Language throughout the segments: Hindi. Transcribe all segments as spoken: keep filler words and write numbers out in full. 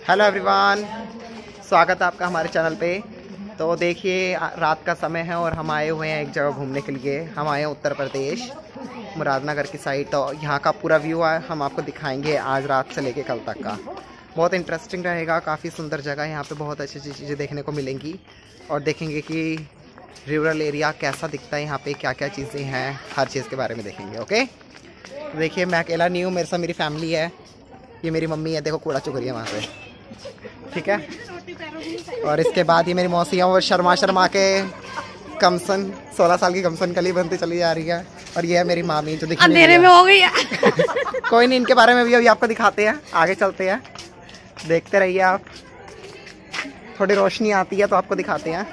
हेलो एवरीवन, स्वागत है आपका हमारे चैनल पे। तो देखिए रात का समय है और हम आए हुए हैं एक जगह घूमने के लिए। हम आए हैं उत्तर प्रदेश मुरादनगर की साइड। तो यहाँ का पूरा व्यू है हम आपको दिखाएंगे आज रात से लेके कल तक का। बहुत इंटरेस्टिंग रहेगा, काफ़ी सुंदर जगह है। यहाँ पे बहुत अच्छी अच्छी चीज़ें देखने को मिलेंगी और देखेंगे कि रूरल एरिया कैसा दिखता है, यहाँ पे क्या क्या चीज़ें हैं, हर चीज़ के बारे में देखेंगे। ओके, देखिए मैं अकेला नहीं हूँ, मेरे साथ मेरी फैमिली है। ये मेरी मम्मी है, देखो कूड़ा चुग रही है वहाँ पे, ठीक है। और इसके बाद ये मेरी मौसी है, वो शर्मा शर्मा के कमसन सोलह साल की कमसन कली बनती चली जा रही है। और ये है मेरी मामी जो दिखने अंधेरे में हो गई है। कोई नहीं, इनके बारे में भी अभी आपको दिखाते हैं, आगे चलते हैं, देखते रहिए आप। थोड़ी रोशनी आती है तो आपको दिखाते हैं।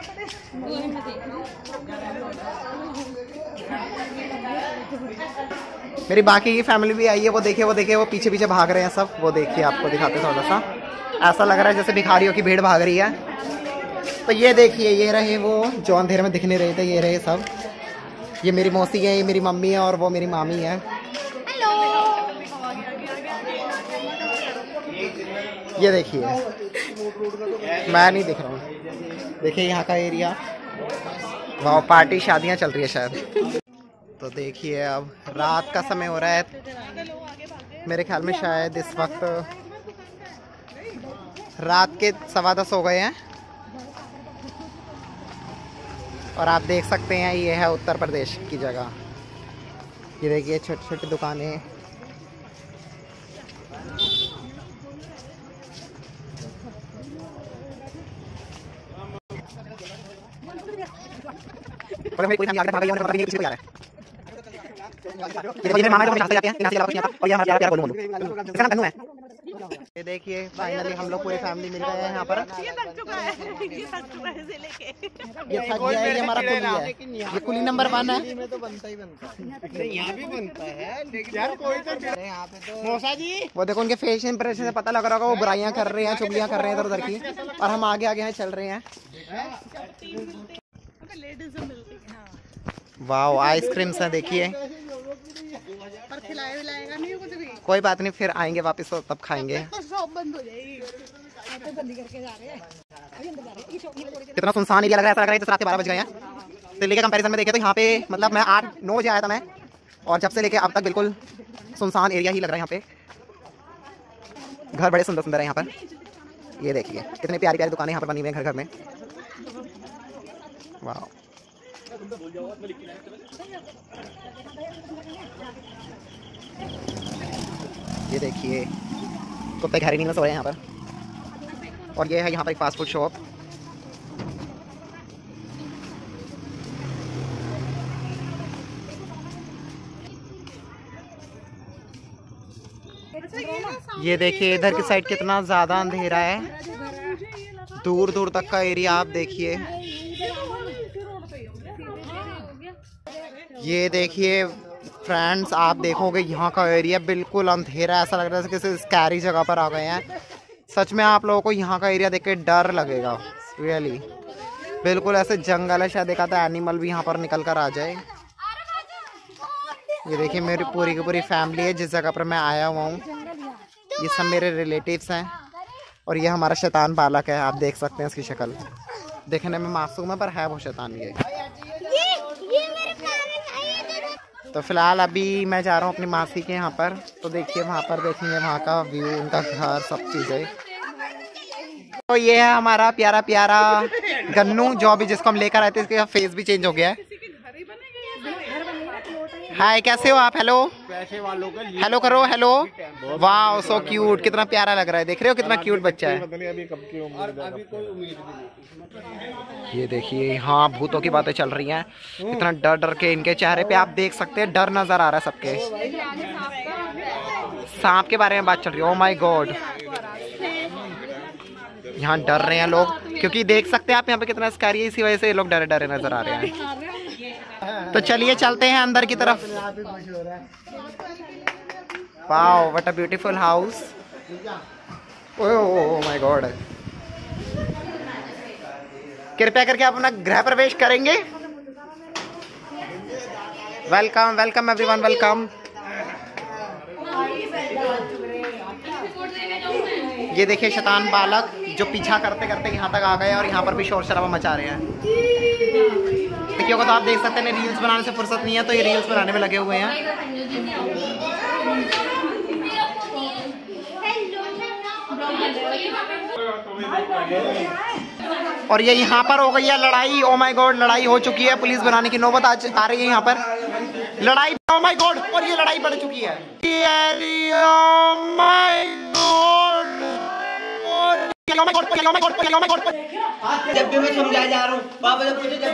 मेरी बाकी की फैमिली भी आई है, वो देखिए वो देखिए वो पीछे पीछे भाग रहे हैं सब। वो देखिए आपको दिखाते हैं, थोड़ा सा ऐसा लग रहा है जैसे भिखारियों की भीड़ भाग रही है। तो ये देखिए, ये रहे वो जो अंधेरे में दिखने रहे थे, ये रहे सब। ये मेरी मौसी है, ये मेरी मम्मी है और वो मेरी मामी है। हेलो। ये देखिए, मैं नहीं दिख रहा हूँ। देखिए यहाँ का एरिया, वाह, पार्टी शादियाँ चल रही है शायद। तो देखिए अब रात का समय हो रहा है, मेरे ख्याल में शायद इस वक्त रात के सवा दस हो गए हैं। और आप देख सकते हैं ये है उत्तर प्रदेश की जगह। ये देखिए छोटी छोटी दुकानें, ये देखिए फाइनली हम लोग पूरी फैमिली मिल रहे हैं यहाँ पर। ये थक चुका है, ये थक चुका है से लेके। ये थक गया है, ये हमारा कुली है, ये कुली नंबर वन है। में तो बनता ही बनता है, यहाँ भी बनता है, लेकिन यार कोई तो यहाँ पे तो मौसा जी, वो देखो उनके फेस इंप्रेशन से पता लग रहा होगा वो बुराइयां कर रहे हैं, चुगलियां कर रहे हैं इधर उधर की, और हम आगे आगे हैं चल रहे हैं। वाह, आइसक्रीम्स है देखिए। पर खिलाए विलाएगा नहीं कुछ भी। कोई बात नहीं, फिर आएंगे वापस तो तब खाएंगे। तो शॉप बंद हो जाएगी, तो बंद करके जा रहे हैं। कितना सुनसान एरिया लग रहा है, ऐसा लग रहा है जैसे रात के बारह बज गए हैं। दिल्ली के कंपैरिजन में देखे तो यहाँ पे मतलब मैं आठ नौ बजे आया था मैं, और जब से लेके अब तक बिल्कुल सुनसान एरिया ही लग रहा है यहाँ पे। घर बड़े सुंदर सुंदर है यहाँ पर। ये देखिए कितनी प्यारी प्यारी दुकानें यहाँ पर बनी हुई हैं घर घर में। वाह, ये देखिए कुत्ते घर ही नहीं में सो रहे हैं यहाँ पर। और ये है यहाँ पर एक फास्ट फूड शॉप। ये देखिए इधर की साइड कितना ज्यादा अंधेरा है, दूर दूर तक का एरिया आप देखिए। ये देखिए फ्रेंड्स, आप देखोगे यहाँ का एरिया बिल्कुल अंधेरा, ऐसा लग रहा है किसी स्कैरी जगह पर आ गए हैं। सच में आप लोगों को यहाँ का एरिया देख के डर लगेगा, रियली बिल्कुल ऐसे जंगल है, शायद देखा था एनिमल भी यहाँ पर निकल कर आ जाए। ये देखिए मेरी पूरी की पूरी फैमिली है जिस जगह पर मैं आया हुआ हूँ। ये सब मेरे रिलेटिव्स हैं और ये हमारा शैतान बालक है, आप देख सकते हैं इसकी शक्ल, देखने में मासूम है पर है वो शैतान। ये तो फिलहाल अभी मैं जा रहा हूँ अपनी मासी के यहाँ पर। तो देखिए वहाँ पर देखेंगे वहाँ का व्यू, उनका घर, सब चीज़ें। तो ये है हमारा प्यारा प्यारा गन्नू, जो अभी जिसको हम लेकर आए थे, इसका फेस भी चेंज हो गया है। हाय, कैसे हो आप? हेलो हेलो करो, हेलो। वाह सो क्यूट, कितना प्यारा लग रहा है, देख रहे हो कितना क्यूट बच्चा है। ये देखिए हाँ, भूतों की बातें चल रही हैं, इतना डर डर के इनके चेहरे पे आप देख सकते हैं, डर नजर आ रहा है सबके। सांप के बारे में बात चल रही है, ओह माय गॉड। यहाँ डर रहे हैं लोग क्योंकि देख सकते हैं आप यहाँ पे कितना स्कैरी है, इसी वजह से ये लोग डरे डरे नजर आ रहे हैं। तो चलिए चलते हैं अंदर की तरफ। Wow, what a beautiful house. Oh my god. कृपया करके आप अपना गृह प्रवेश करेंगे। Welcome welcome everyone, welcome. ये देखिए शैतान बालक जो पीछा करते करते यहाँ तक आ गए और यहाँ पर भी शोर शराबा मचा रहे हैं। देखिए तो आप देख सकते हैं रील्स बनाने से फुर्सत नहीं है तो ये रील्स बनाने में लगे हुए हैं। और ये यहाँ पर हो गई है लड़ाई। ओ माय गॉड, लड़ाई हो चुकी है। पुलिस बनाने की नौबत आज आ रही है यहाँ पर। लड़ाई, ओ माय गॉड, और ये लड़ाई बढ़ चुकी है। ओ माय गॉड, जब भी मैं समझाया जा रहा हूँ पापा जब मुझे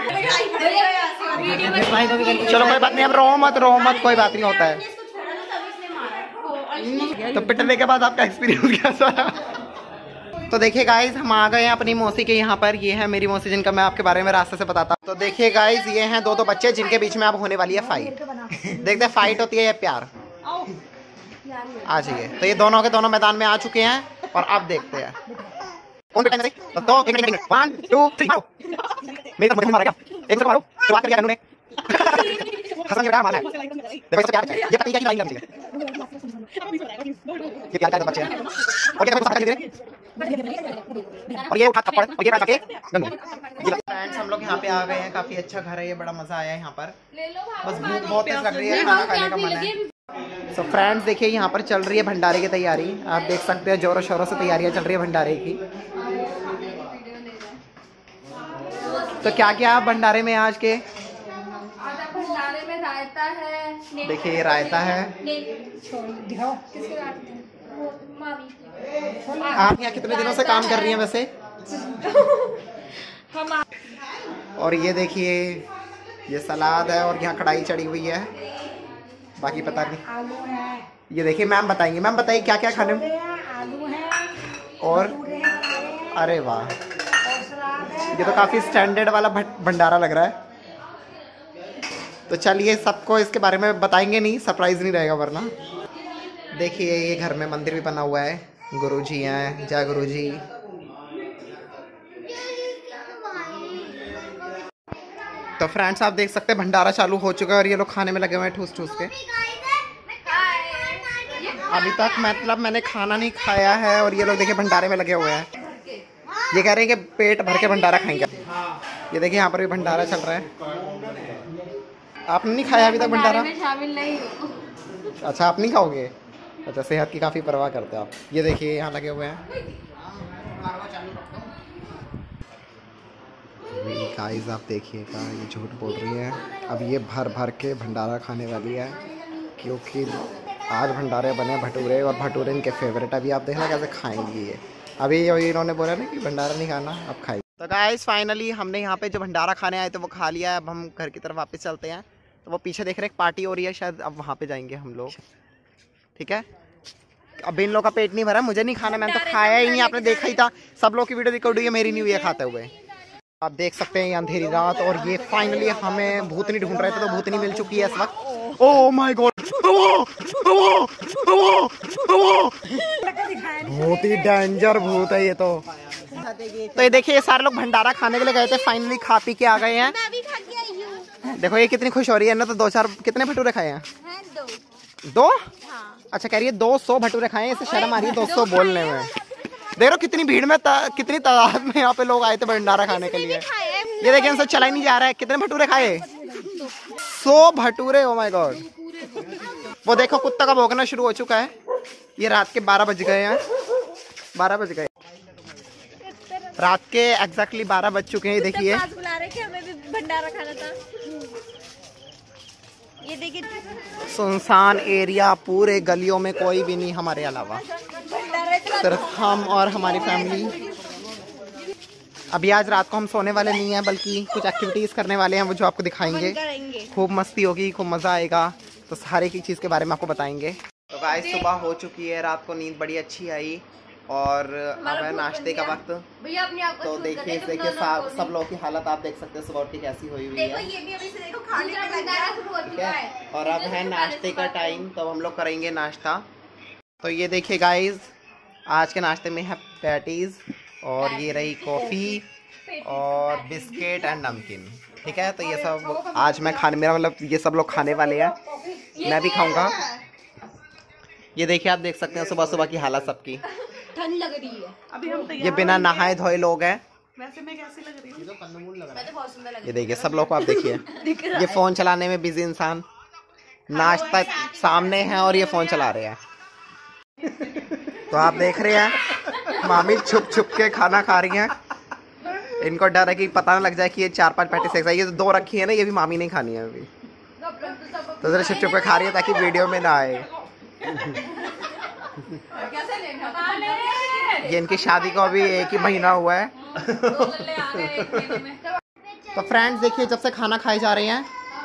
चलो कोई बात नहीं, अब रो मत रो मत, कोई बात नहीं होता है। तो पिटने के बाद आपका एक्सपीरियंस कैसा रहा? तो देखिए गाइज हम आ गए हैं अपनी मौसी के यहाँ पर। ये है मेरी मौसी जिनका मैं आपके बारे में रास्ते से बताता हूँ। तो देखिए गाइज ये हैं दो दो बच्चे जिनके बीच में अब होने वाली है फाइट। देखते हैं फाइट होती है या प्यार। आ जाइए। तो ये दोनों के दोनों मैदान में आ चुके हैं और अब देखते हैं कौन पिटाई में। तो एक मिनट, वन टू थ्री, मारो। मेरी तरफ मारा क्या? एक से मारो। शुरुआत कर दिया कानून ने। हसन के बेटा मारना है। देखो इससे प्यार है। ये पति क्या की लाइन लगती है। ये प्यार का बच्चे हैं। और ये देखो दे और ये उठा थप्पड़ और ये के फ्रेंड्स हम लोग यहाँ पे आ गए हैं। काफी अच्छा घर है ये, बड़ा मजा आया है यहाँ पर। बस भूख बहुत तेज लग रही है, खाना खाने का मन है। सो फ्रेंड्स देखिए यहाँ पर चल रही है भंडारे की तैयारी। आप देख सकते हैं जोरों शोरों से तैयारियां चल रही है भंडारे की। तो क्या क्या भंडारे में आज के? भंडारे में रायता है। देखिए ये रायता है। आप यहाँ कितने दिनों से काम कर रही हैं वैसे? और ये देखिए ये सलाद है और यहाँ कढ़ाई चढ़ी हुई है। बाकी पता नहीं। ये देखिए मैम बताएंगे। मैम बताइए क्या क्या खाने में? आलू है और अरे वाह, ये तो काफी स्टैंडर्ड वाला भंडारा लग रहा है। तो चलिए सबको इसके बारे में बताएंगे नहीं, सरप्राइज नहीं रहेगा वरना। देखिए ये घर में मंदिर भी बना हुआ है। गुरुजी हैं, जय गुरुजी। तो फ्रेंड्स आप देख सकते हैं भंडारा चालू हो चुका है और ये लोग खाने में लगे हुए हैं ठूस ठूस के। अभी तक मतलब मैंने खाना नहीं खाया है और ये लोग देखिए भंडारे में लगे हुए हैं। ये कह रहे हैं कि पेट भर के भंडारा खाएंगे। ये देखिए यहाँ पर भी भंडारा चल रहा है। आपने नहीं खाया अभी तक भंडारा? शामिल नहीं। अच्छा आप नहीं खाओगे? अच्छा सेहत की काफ़ी परवाह करते हो आप। ये देखिए यहाँ लगे हुए हैं। गाइस आप देखिएगा ये झूठ बोल रही है। अब ये भर भर के भंडारा खाने वाली है क्योंकि आज भंडारे बने भटूरे और भटूरे इनके फेवरेट। अभी आप देखना कैसे खाएंगी ये। अभी इन्होंने बोला ना कि भंडारा नहीं खाना, अब खाइए। तो गाइस फाइनली हमने यहाँ पे जो भंडारा खाने आए थे वो खा लिया है। अब हम घर की तरफ वापस चलते हैं। तो वो पीछे देख रहे हैं पार्टी हो रही है, शायद अब वहाँ पे जाएंगे हम लोग। ठीक है, अब इन लोग का पेट नहीं भरा, मुझे नहीं खाना, मैंने तो खाया ही नहीं। आपने देखा ही था, सब लोग की वीडियो रिकॉर्ड हुई है, मेरी नहीं हुई है खाते हुए। आप देख सकते हैं ये अंधेरी रात और ये फाइनली हमें भूतनी ढूंढ रहे थे तो भूतनी मिल चुकी है इस वक्त। ओह माय गॉड, बहुत ही डेंजर भूत है ये तो। तो ये देखिए ये सारे लोग भंडारा खाने के लिए गए थे, फाइनली खा पी के आ गए हैं। देखो ये कितनी खुश हो रही है ना। तो दो चार कितने भटूरे खाए हैं? दो, दो? हाँ। अच्छा कह रही है दो सौ भटूरे खाए हैं। इसे शर्म आ रही है दो सौ बोलने में। देख लो कितनी भीड़ में ता, कितनी तादाद में यहाँ पे लोग आए थे भंडारा खाने के लिए। ये देखिए इनसे चला ही नहीं जा रहा है। कितने भटूरे खाए? सौ भटूरे। Oh my God. वो देखो कुत्ता का भौंकना शुरू हो चुका है। ये रात के बारह बज गए हैं। बारह बज गए रात के एग्जैक्टली बारह बज चुके हैं। देखिए बुला रहे थे, हमें भी भंडारा खाना था। ये देखिए सुनसान एरिया, पूरे गलियों में कोई भी नहीं हमारे अलावा, सिर्फ हम और हमारी फैमिली। अभी आज रात को हम सोने वाले नहीं हैं बल्कि कुछ एक्टिविटीज करने वाले हैं, वो जो आपको दिखाएंगे। खूब मस्ती होगी, खूब मजा आएगा। तो हर एक चीज के बारे में आपको बताएंगे। तो गाइस सुबह हो चुकी है, रात को नींद बड़ी अच्छी आई और अब है नाश्ते का वक्त। तो देखिए देखिए सब लोगों की हालत आप देख सकते हैं सुबह उठ के कैसी हुई हुई है। ठीक है, और अब है नाश्ते का टाइम, तो हम लोग करेंगे नाश्ता। तो ये देखिए गाइस आज के नाश्ते में है पैटीज और ये रही कॉफ़ी और बिस्किट एंड नमकीन। ठीक है, तो ये सब आज मैं खाने, मेरा मतलब ये सब लोग खाने वाले हैं, मैं भी खाऊंगा। ये देखिए आप देख सकते हैं सुबह सुबह की हालत सबकी। ठंड लग रही है। अभी हम ये बिना नहाए धोए लोग हैं। वैसे मैं कैसी लग रही हूँ? मैं तो बहुत सुंदर लग ये देखिए सब लोग को आप देखिए, ये फोन चलाने में बिजी इंसान, नाश्ता सामने है और ये फोन चला रहे हैं। तो आप देख रहे हैं मामी छुप छुप के खाना खा रही हैं। इनको डर है कि पता ना लग जाए कि ये चार पांच पैकेट से ये तो दो रखी है ना, ये भी मामी नहीं खानी है अभी, तो जरा छुप छुप के खा रही है ताकि वीडियो में ना आए। ये इनकी शादी को अभी एक ही महीना हुआ है। तो फ्रेंड्स देखिए जब से खाना खाए जा रहे हैं,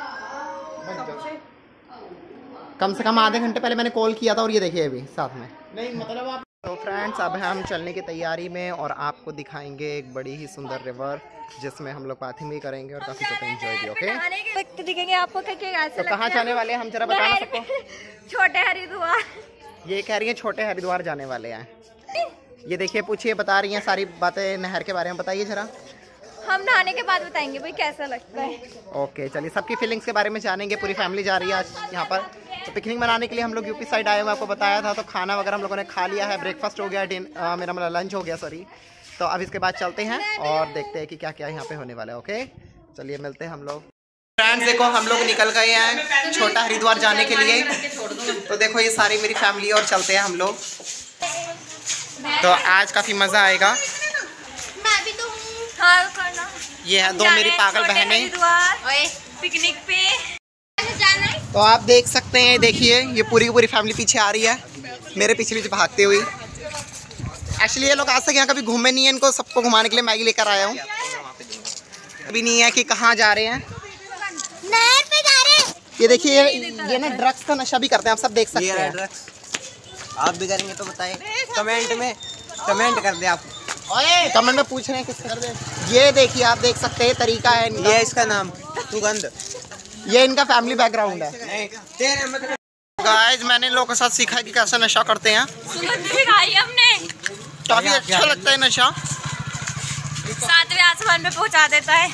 कम से कम आधे घंटे पहले मैंने कॉल किया था और ये देखिए अभी साथ में नहीं मतलब आप। तो फ्रेंड्स अब हम चलने की तैयारी में और आपको दिखाएंगे एक बड़ी ही सुंदर रिवर जिसमें हम लोग बाथिंग भी करेंगे और काफी ज़्यादा एंजॉय भी। ओके दिखेंगे आपको क्या? तो कहाँ जाने वाले हैं हम जरा बताना सबको। छोटे हरिद्वार। ये कह रही है छोटे हरिद्वार जाने वाले हैं। ये देखिए पूछिए, बता रही हैं सारी बातें नहर के बारे में, बताइए जरा। हम नहाने के बाद बताएंगे भाई कैसा लगता है। ओके चलिए सबकी फीलिंग्स के बारे में जानेंगे। पूरी फैमिली जा रही है आज यहाँ पर। तो पिकनिक मनाने के लिए हम लोग यूपी साइड आए हुए, आपको बताया था। तो खाना वगैरह हम लोगों ने खा लिया है, ब्रेकफास्ट हो गया, डिन आ, मेरा मतलब लंच हो गया सॉरी। तो अब इसके बाद चलते हैं और देखते हैं कि क्या क्या यहाँ पे होने वाला है। ओके चलिए मिलते हैं हम लोग। फ्रेंड्स देखो हम लोग निकल गए हैं छोटा हरिद्वार जाने के लिए। तो देखो ये सारी मेरी फैमिली और चलते हैं हम लोग। तो आज काफ़ी मज़ा आएगा। मैं भी तो हूँ। हाँ करना। ये है दो मेरी पागल बहनें पिकनिक पे। तो आप देख सकते हैं, देखिए ये पूरी पूरी फैमिली पीछे आ रही है मेरे पीछे पीछे भागते हुई। एक्चुअली ये लोग आज तक यहाँ कभी घूमे नहीं है, इनको सबको घुमाने के लिए मैगी लेकर आया हूँ। अभी नहीं है कि कहाँ जा रहे हैं, नहर पे जा रहे हैं। ये देखिए ये ना ड्रग्स का नशा भी करते हैं, आप सब देख सकते हैं। ड्रग्स आप भी करेंगे तो बताएं कमेंट में, कमेंट कर दे आप। ओए कमेंट में पूछ रहे हैं किससे कर दे। ये देखिए आप देख सकते हैं तरीका है इनका। ये इसका नाम सुगंध, ये इनका फैमिली बैकग्राउंड है। गाइस मैंने लोगों के साथ सीखा है कि कैसे नशा करते हैं। हमने काफी अच्छा लगता है नशा, सातवें आसमान पे पहुंचा देता है।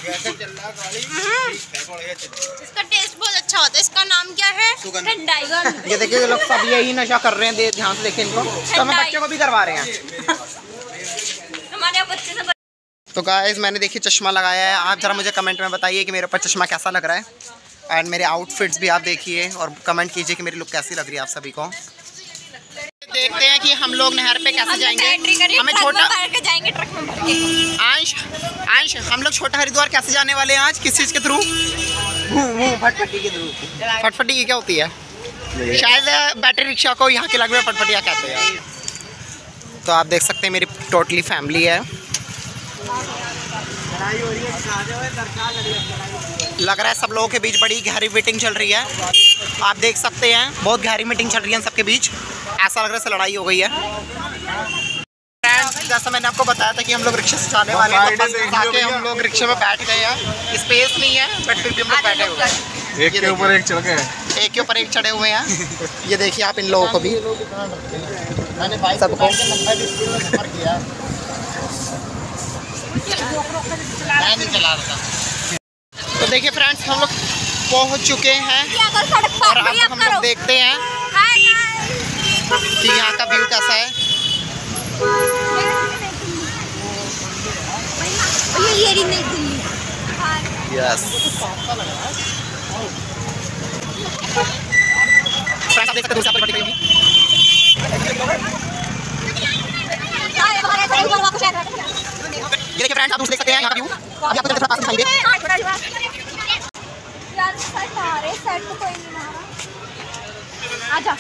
इसका टेस्ट बहुत अच्छा होता है। इसका नाम क्या है? ठंडाई। ये देखिए लोग सब यही नशा कर रहे हैं, दे ध्यान से देखिए इनको। तो हमें बच्चों को भी करवा रहे हैं हमारे बच्चे से। तो गाइस मैंने देखिए चश्मा लगाया है, आप जरा मुझे कमेंट में बताइए कि मेरे ऊपर चश्मा कैसा लग रहा है। एंड मेरे आउटफिट्स भी आप देखिए और कमेंट कीजिए कि मेरी लुक कैसी लग रही है आप सभी को। देखते हैं कि हम लोग नहर पे कैसे जाएंगे। हमें छोटा जाएंगे ट्रक में भर के। आंश आंश हम लोग छोटा हरिद्वार कैसे जाने वाले हैं आज, किस चीज़ के थ्रू? फटफटी के थ्रू। फटफटी की क्या होती है? शायद बैटरी रिक्शा को यहाँ के लग में फटफटिया कहते हैं। तो आप देख सकते हैं मेरी टोटली फैमिली है। लग रहा है सब लोगों के बीच बड़ी गहरी मीटिंग चल रही है, आप देख सकते हैं बहुत गहरी मीटिंग चल रही है सबके बीच। ऐसा लग रहा है लड़ाई हो गई है। फ्रेंड्स जैसा मैंने आपको बताया था कि हम लोग रिक्शे से जाने वाले हैं, तो बस आके हम लोग रिक्शे में बैठ गए हैं। स्पेस नहीं है बट फिर भी हम लोग बैठे हुए हैं। एक के ऊपर एक चढ़ गए, एक के ऊपर एक चढ़े हुए हैं। ये देखिए आप इन लोगों को भी, सबको तो देखिए फ्रेंड्स हम लोग पहुंच चुके हैं और अब हम लोग देखते हैं कि यहाँ का व्यू कैसा है। यस फ्रेंड्स आप देख सकते हैं दूसरा पलटी हुई। ये देखिए फ्रेंड्स आप दूसरे देख सकते हैं यहाँ का व्यू। अभी आपको थोड़ा पास दिखाएंगे। यार सेट आ रहे, सेट तो कोई नहीं मारा। आजा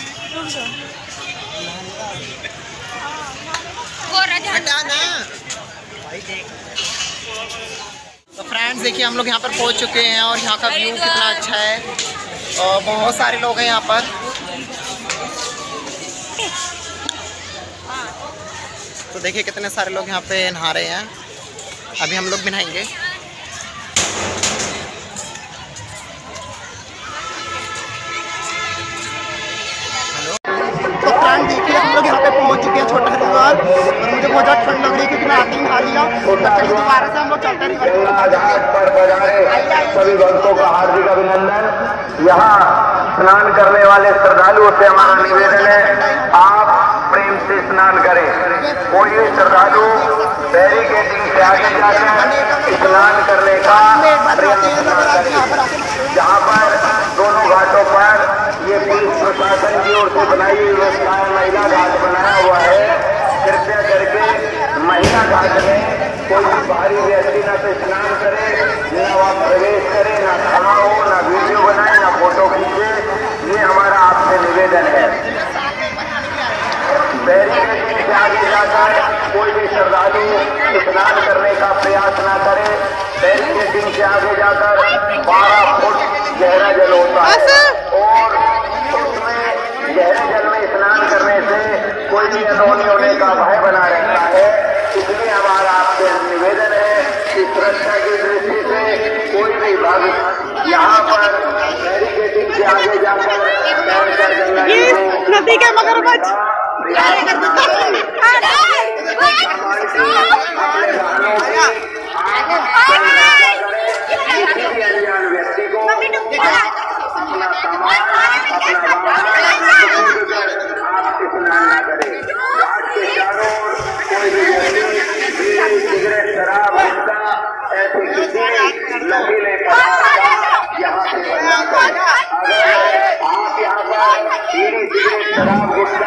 तो फ्रेंड्स देखिए हम लोग यहाँ पर पहुँच चुके हैं और यहाँ का व्यू कितना अच्छा है और बहुत सारे लोग हैं यहाँ पर। तो देखिए कितने सारे लोग यहाँ पे नहा रहे हैं, अभी हम लोग भी नहाएंगे। तो फ्रेंड देखिए हम लोग यहाँ पे पहुँच चुके हैं छोटा हरिद्वार और मुझे बहुत ज़्यादा ठंड लग रही है क्योंकि मैं आती खा लिया। तो दोबारा से हम लोग चलते सभी भक्तों का हार्दिक अभिनंदन। यहाँ स्नान करने वाले श्रद्धालुओं से हमारा निवेदन है आप प्रेम गेटिंग से स्नान करें। कोई भी श्रद्धालु बैरिकेडिंग से आगे जाकर स्नान करने का प्रयास न करें। जहाँ पर दोनों घाटों पर ये पुलिस प्रशासन की ओर से बनाई हुई व्यवस्था है, महिला घाट बनाया हुआ है। कृपया करके महिला घाट में कोई भी बाहरी व्यक्ति न तो स्नान करे, न वहाँ प्रवेश करे, न खड़ा हो, न वीडियो बनाए, न फोटो खींचे। ये हमारा आपसे निवेदन है। बैरिकेडिंग से आगे जाकर कोई भी श्रद्धालु स्नान करने का प्रयास न करे। बैरिकेडिंग से आगे जाकर बारह फुट गहरा जल होता है और उसमें गहरे जल में स्नान करने से कोई भी अनहोनी होने का भय बना रहता है। इसलिए हमारा आपसे निवेदन है कि सुरक्षा की दृष्टि से कोई भी भाग यहाँ पर बैरिकेडिंग से आगे जाकर नदी के मगरमच्छ अनजान व्यक्ति को अपना सामान आप स्नान न करें। घाट के चारों ओर कोई भी व्यक्ति बीड़ी, सिगरेट, शराब, गुटखा ऐसे किसी नशीले पदार्थ यहाँ से बना कर अगर आप यहाँ पर बीड़ी, सिगरेट, शराब, गुटखा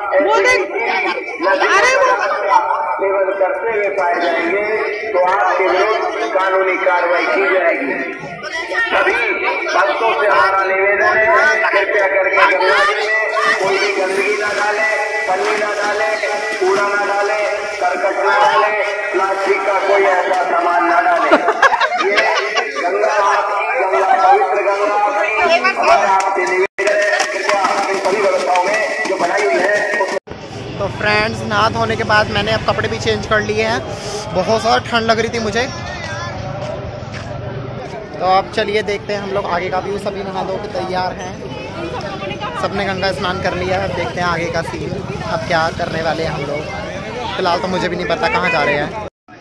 सेवन करते हुए पाए जाएंगे तो आपके विरुद्ध कानूनी कार्रवाई की जाएगी। सभी भक्तों से हमारा निवेदन है, कृपया करके गंगा जी में कोई भी गंदगी न डाले, पन्नी न डाले, कूड़ा न डाले, करकट न डाले, प्लास्टिक का कोई ऐसा सामान न डाले। ये गंगा गंगा पवित्र गंगा हमारा आपसे निवेदन है, कृपया इन सभी व्यवस्थाओं में जो बनाई हुई है। तो फ्रेंड्स, नहा धोने के बाद मैंने अब कपड़े भी चेंज कर लिए हैं। बहुत ज़्यादा ठंड लग रही थी मुझे। तो अब चलिए देखते हैं हम लोग आगे का व्यू। सभी नहा धो के तैयार हैं, सबने गंगा स्नान कर लिया है। अब देखते हैं आगे का सीन, अब क्या करने वाले हैं हम लोग। फिलहाल तो मुझे भी नहीं पता कहाँ जा रहे हैं।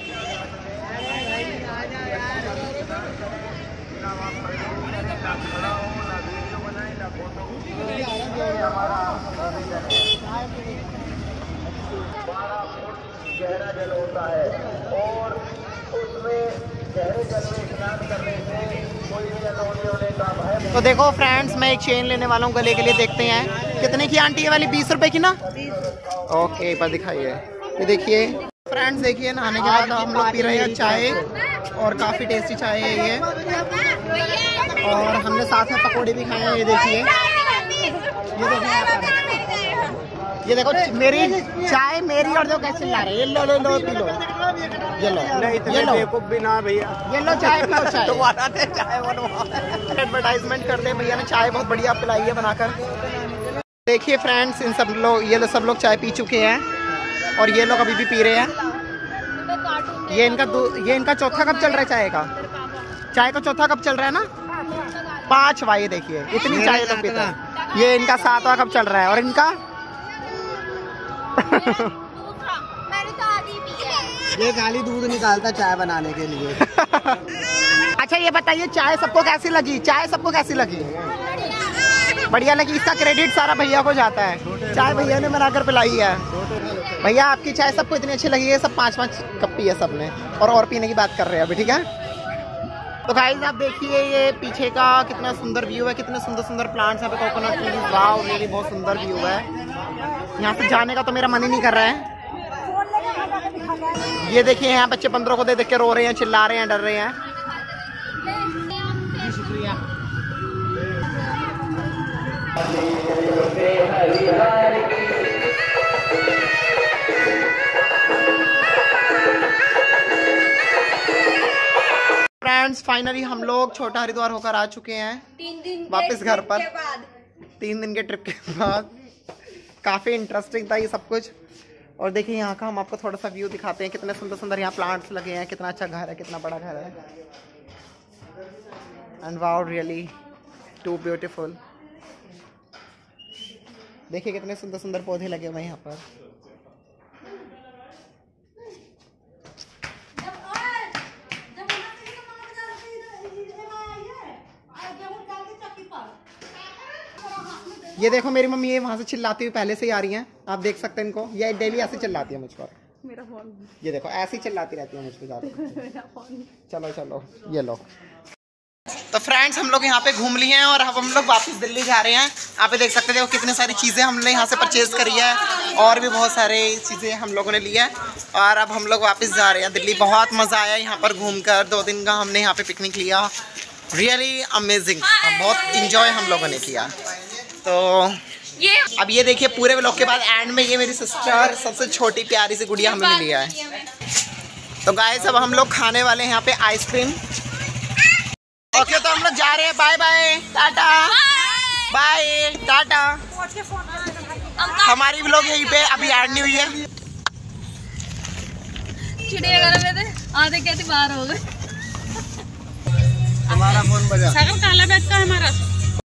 गहरा जल होता है और उसमें गहरे जल में स्नान करने से कोई भी अनहोनी होने का भय। तो देखो फ्रेंड्स, मैं एक चेन लेने वाला हूँ गले के लिए। देखते हैं कितने की आंटी है वाली? बीस रुपए की ना? ओके, पर दिखाइए। ये देखिए फ्रेंड्स, देखिए नहाने के बाद हम लोग पी रहे हैं चाय और काफ़ी टेस्टी चाय है ये। और हमने साथ में पकौड़े भी खाए हैं। ये देखिए, ये देखिए ये देखो मेरी चाय मेरी और जो कैसे ला रहे हैं। ये लो लो लो पी लो, ये लो ये लो भी ना भैया, ये लो चाय पियो चाय। दोबारा दे चाय बनवा। एडवर्टाइजमेंट कर दे भैया ने, चाय बहुत बढ़िया पिलाई है बनाकर। देखिए फ्रेंड्स, इन सब लोग ये लोग सब लोग चाय पी चुके हैं और ये लोग अभी भी पी रहे हैं। ये इनका ये इनका चौथा कप चल रहा है चाय का। चाय का चौथा कप चल रहा है ना, पांचवा। ये देखिए इतनी चाय लोग पीते हैं। ये इनका सातवां कप चल रहा है और इनका मैंने तो आधी पी है। ये खाली दूध निकालता चाय बनाने के लिए। अच्छा ये बताइए, चाय सबको कैसी लगी? चाय सबको कैसी लगी? बढ़िया लगी। इसका क्रेडिट सारा भैया को जाता है, चाय भैया ने बनाकर पिलाई है। भैया आपकी चाय सबको इतनी अच्छी लगी है? सब पाँच पाँच कप पी है सबने, और और पीने की बात कर रहे हैं अभी, ठीक है। तो गाइस आप देखिए ये पीछे का कितना सुंदर व्यू है, कितने सुंदर सुंदर प्लांट्स हैं, कोकोनट ट्रीज। वाओ, रियली बहुत सुंदर व्यू है। यहाँ से जाने का तो मेरा मन ही नहीं कर रहा है। ये देखिए यहाँ बच्चे बंदरों को देख देख के रो रहे हैं, चिल्ला रहे हैं, डर रहे हैं। शुक्रिया। फ्रेंड्स फाइनली हम लोग छोटा हरिद्वार होकर आ चुके हैं तीन दिन वापस घर पर। के बाद। तीन दिन के ट्रिप के बाद काफ़ी इंटरेस्टिंग था ये सब कुछ। और देखिए यहाँ का हम आपको थोड़ा सा व्यू दिखाते हैं, कितने सुंदर सुंदर यहाँ प्लांट्स लगे हैं, कितना अच्छा घर है, कितना बड़ा घर है। And wow, really too beautiful. देखिए कितने सुंदर सुंदर पौधे लगे हुए हैं यहाँ पर। ये देखो मेरी मम्मी ये वहाँ से चिल्लाती हुई पहले से ही आ रही हैं, आप देख सकते हैं इनको। ये डेली ऐसे चिल्लाती है मुझ पर। मेरा फोन। ये देखो ऐसे ही चिल्लाती रहती है मुझ पर ज़्यादा। चलो चलो ये लो। तो फ्रेंड्स हम लोग यहाँ पे घूम लिए हैं और अब हम लोग वापस दिल्ली जा रहे हैं। आप देख सकते थे कितनी सारी चीज़ें हमने यहाँ से परचेज करी है और भी बहुत सारे चीज़ें हम लोगों ने लिया है और अब हम लोग वापस जा रहे हैं दिल्ली। बहुत मज़ा आया यहाँ पर घूमकर, दो दिन का हमने यहाँ पे पिकनिक लिया, रियली अमेजिंग, बहुत इंजॉय हम लोगों ने किया। तो ये अब ये देखिए पूरे व्लॉग के बाद एंड में ये मेरी सिस्टर सबसे छोटी प्यारी सी गुड़िया हमें मिली है। तो गाइस अब हम लोग खाने वाले हैं यहाँ पे आइसक्रीम। ओके तो हम लोग जा रहे हैं, bye bye tata bye tata. हमारी व्लॉग यहीं पे अभी एंड नहीं हुई है। चिड़ियाघर में थे आधे कहते बाहर हो गए। हमारा फोन बजा। सागर काला बैग का हमारा